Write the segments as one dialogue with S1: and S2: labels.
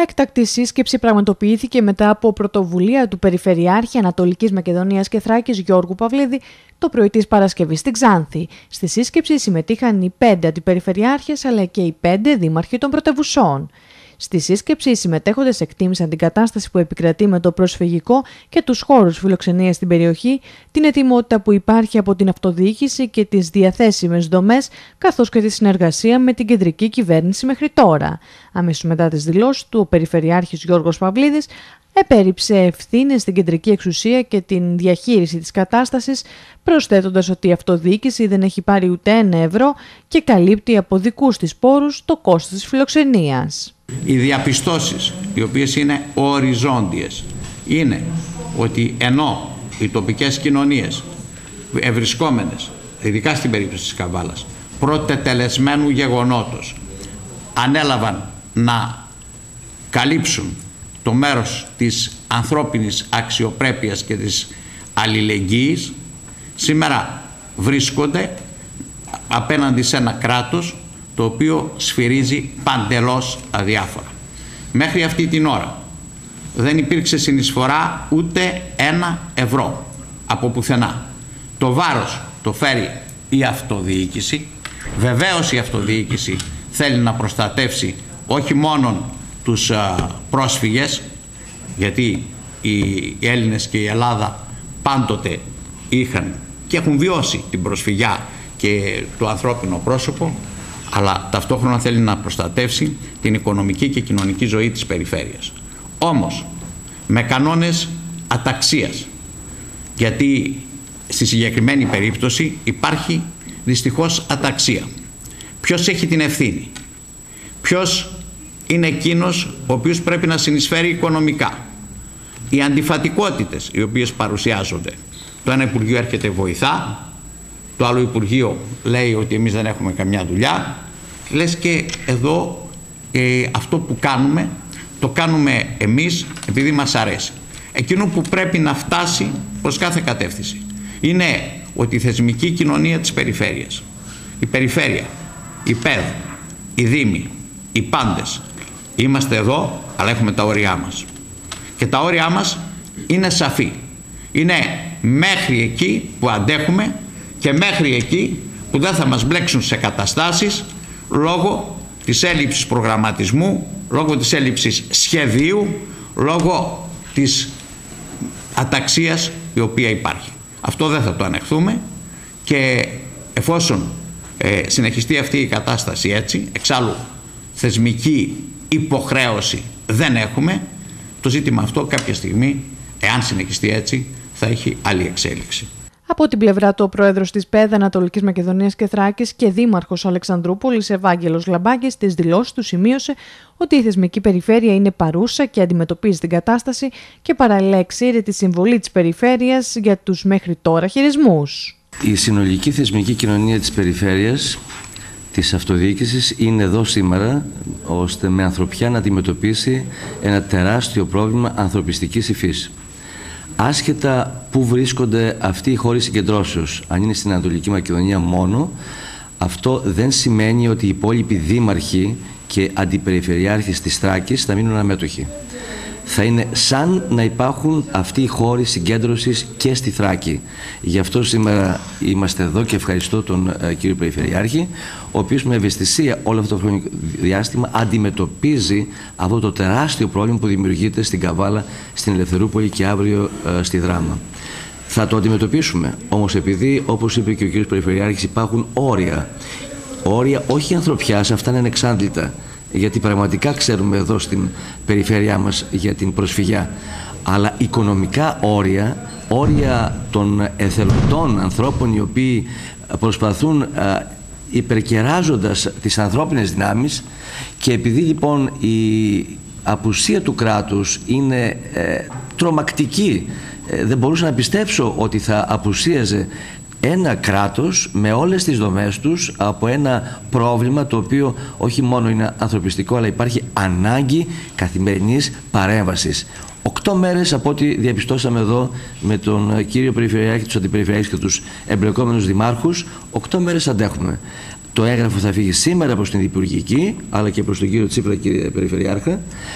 S1: Έκτακτη σύσκεψη πραγματοποιήθηκε μετά από πρωτοβουλία του Περιφερειάρχη Ανατολικής Μακεδονίας και Θράκης Γιώργου Παυλίδη το πρωί της Παρασκευής στην Ξάνθη. Στη σύσκεψη συμμετείχαν οι 5 αντιπεριφερειάρχες αλλά και οι 5 δήμαρχοι των πρωτευουσών. Στη σύσκεψη, οι συμμετέχοντες εκτίμησαν την κατάσταση που επικρατεί με το προσφυγικό και τους χώρους φιλοξενίας στην περιοχή, την ετοιμότητα που υπάρχει από την αυτοδιοίκηση και τις διαθέσιμες δομές, καθώς και τη συνεργασία με την κεντρική κυβέρνηση μέχρι τώρα. Αμέσως μετά τις δηλώσεις του, ο Περιφερειάρχης Γιώργος Παυλίδης επέριψε ευθύνες στην κεντρική εξουσία και την διαχείριση της κατάστασης, προσθέτοντας ότι η αυτοδιοίκηση δεν έχει πάρει ούτε €1 και καλύπτει από δικούς της πόρους το κόστος της φιλοξενίας.
S2: Οι διαπιστώσεις, οι οποίες είναι οριζόντιες, είναι ότι ενώ οι τοπικές κοινωνίες ευρισκόμενες, ειδικά στην περίπτωση της Καβάλας, πρωτετελεσμένου γεγονότος, ανέλαβαν να καλύψουν το μέρος της ανθρώπινης αξιοπρέπειας και της αλληλεγγύης, σήμερα βρίσκονται απέναντι σε ένα κράτος το οποίο σφυρίζει παντελώς αδιάφορα. Μέχρι αυτή την ώρα δεν υπήρξε συνεισφορά ούτε €1 από πουθενά. Το βάρος το φέρει η αυτοδιοίκηση. Βεβαίως η αυτοδιοίκηση θέλει να προστατεύσει όχι μόνο τους πρόσφυγες, γιατί οι Έλληνες και η Ελλάδα πάντοτε είχαν και έχουν βιώσει την προσφυγιά και το ανθρώπινο πρόσωπο, αλλά ταυτόχρονα θέλει να προστατεύσει την οικονομική και κοινωνική ζωή της περιφέρειας. Όμως, με κανόνες αταξίας, γιατί στη συγκεκριμένη περίπτωση υπάρχει δυστυχώς αταξία. Ποιος έχει την ευθύνη? Ποιος είναι εκείνος ο οποίος πρέπει να συνεισφέρει οικονομικά? Οι αντιφατικότητες οι οποίες παρουσιάζονται. Το ένα Υπουργείο έρχεται βοηθά, το άλλο Υπουργείο λέει ότι εμείς δεν έχουμε καμιά δουλειά. Λες και εδώ αυτό που κάνουμε, το κάνουμε εμείς επειδή μας αρέσει. Εκείνο που πρέπει να φτάσει προς κάθε κατεύθυνση είναι ότι η θεσμική κοινωνία της περιφέρειας, η περιφέρεια, η ΠΕΔ, οι δήμοι, οι πάντες, είμαστε εδώ αλλά έχουμε τα όρια μας. Και τα όρια μας είναι σαφή. Είναι μέχρι εκεί που αντέχουμε και μέχρι εκεί που δεν θα μας μπλέξουν σε καταστάσεις λόγω της έλλειψης προγραμματισμού, λόγω της έλλειψης σχεδίου, λόγω της αταξίας η οποία υπάρχει. Αυτό δεν θα το ανεχθούμε και εφόσον συνεχιστεί αυτή η κατάσταση έτσι, εξάλλου θεσμική υποχρέωση δεν έχουμε, το ζήτημα αυτό κάποια στιγμή, εάν συνεχιστεί έτσι, θα έχει άλλη εξέλιξη.
S1: Από την πλευρά του, ο πρόεδρος της ΠΕΔ Ανατολικής Μακεδονίας και Θράκης και δήμαρχος Αλεξανδρούπολης Ευάγγελος Λαμπάκης στις δηλώσεις του σημείωσε ότι η θεσμική περιφέρεια είναι παρούσα και αντιμετωπίζει την κατάσταση και παράλληλα εξήρε τη συμβολή της περιφέρειας για τους μέχρι τώρα χειρισμούς.
S3: Η συνολική θεσμική κοινωνία της περιφέρειας της αυτοδιοίκησης είναι εδώ σήμερα ώστε με ανθρωπιά να αντιμετωπίσει ένα τεράστιο πρόβλημα ανθρωπιστικής υφής. Άσχετα που βρίσκονται αυτοί οι χώροι συγκεντρώσεως, αν είναι στην Ανατολική Μακεδονία μόνο, αυτό δεν σημαίνει ότι οι υπόλοιποι δήμαρχοι και αντιπεριφερειάρχες της Θράκης θα μείνουν αμέτωχοι. Θα είναι σαν να υπάρχουν αυτοί οι χώροι συγκέντρωσης και στη Θράκη. Γι' αυτό σήμερα είμαστε εδώ και ευχαριστώ τον κύριο Περιφερειάρχη, ο οποίος με ευαισθησία όλο αυτό το χρονικό διάστημα αντιμετωπίζει αυτό το τεράστιο πρόβλημα που δημιουργείται στην Καβάλα, στην Ελευθερούπολη και αύριο στη Δράμα. Θα το αντιμετωπίσουμε, όμως επειδή, όπως είπε και ο κύριος Περιφερειάρχης, υπάρχουν όρια. Όρια όχι ανθρωπιάς, αυτά είναι ανεξάντλητα. Γιατί πραγματικά ξέρουμε εδώ στην περιφέρειά μας για την προσφυγιά, αλλά οικονομικά όρια, όρια των εθελοντών ανθρώπων οι οποίοι προσπαθούν υπερκεράζοντας τις ανθρώπινες δυνάμεις, και επειδή λοιπόν η απουσία του κράτους είναι τρομακτική, δεν μπορούσα να πιστέψω ότι θα απουσίαζε ένα κράτος με όλες τις δομές τους από ένα πρόβλημα το οποίο όχι μόνο είναι ανθρωπιστικό, αλλά υπάρχει ανάγκη καθημερινής παρέμβασης. 8 μέρες από ό,τι διαπιστώσαμε εδώ με τον κύριο Περιφερειάρχη, τους αντιπεριφερειάρχες και τους εμπλεκόμενους δημάρχους, 8 μέρες αντέχουμε. Το έγγραφο θα φύγει σήμερα προς την Υπουργική, αλλά και προς τον κύριο Τσίπρα, κύριε Περιφερειάρχα.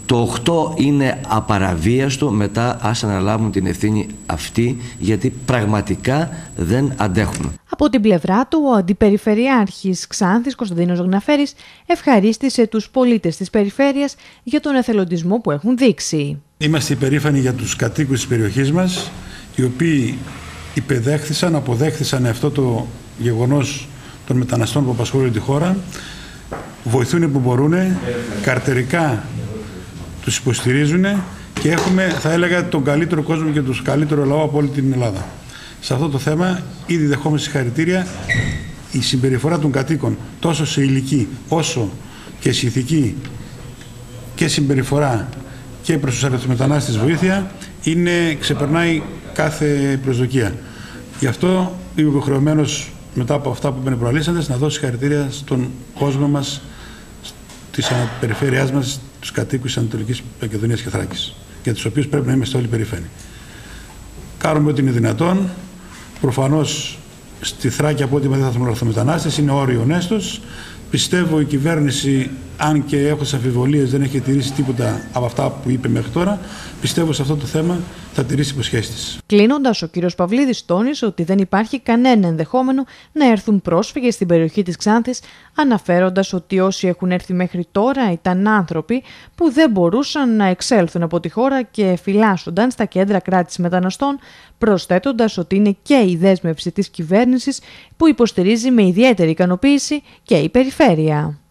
S3: Το 8 είναι απαραβίαστο, μετά ας αναλάβουν την ευθύνη αυτή, γιατί πραγματικά δεν αντέχουμε.
S1: Από την πλευρά του, ο Αντιπεριφερειάρχης Ξάνθης Κωνσταντίνος Γναφέρης ευχαρίστησε τους πολίτες της περιφέρειας για τον εθελοντισμό που έχουν δείξει.
S4: Είμαστε υπερήφανοι για τους κατοίκους της περιοχής μας, οι οποίοι αποδέχθησαν αυτό το γεγονός των μεταναστών που απασχολούν τη χώρα, βοηθούν που μπορούν, καρτερικά τους υποστηρίζουν και έχουμε, θα έλεγα, τον καλύτερο κόσμο και τον καλύτερο λαό από όλη την Ελλάδα. Σε αυτό το θέμα ήδη δεχόμαστε συγχαρητήρια. Η συμπεριφορά των κατοίκων τόσο σε ηλική όσο και σε ηθική και συμπεριφορά και προς τους αρρωστομετανάστες βοήθεια ξεπερνάει κάθε προσδοκία. Γι' αυτό είμαι υποχρεωμένος, μετά από αυτά που είπαν οι προαλήσαντες, να δώσω συγχαρητήρια στον κόσμο μας, της περιφέρειάς μας, τους κατοίκους της Ανατολικής Μακεδονίας και Θράκης, για τους οποίους πρέπει να είμαστε όλοι περήφανοι. Κάνουμε ό,τι είναι δυνατόν. Προφανώς στη Θράκη, από ό,τι δεν θα έρθουν αρρωστομετανάστες, είναι όριο νέστος. Πιστεύω η κυβέρνηση, αν και έχω τις αμφιβολίες, δεν έχει τηρήσει τίποτα από αυτά που είπε μέχρι τώρα. Πιστεύω σε αυτό το θέμα θα τηρήσει υποσχέσεις της.
S1: Κλείνοντας, ο κ. Παυλίδης τόνισε ότι δεν υπάρχει κανένα ενδεχόμενο να έρθουν πρόσφυγες στην περιοχή της Ξάνθης, αναφέροντας ότι όσοι έχουν έρθει μέχρι τώρα ήταν άνθρωποι που δεν μπορούσαν να εξέλθουν από τη χώρα και φυλάσσονταν στα κέντρα κράτησης μεταναστών, προσθέτοντας ότι είναι και η δέσμευση της κυβέρνησης που υποστηρίζει με ιδιαίτερη ικανοποίηση και η περιφέρεια.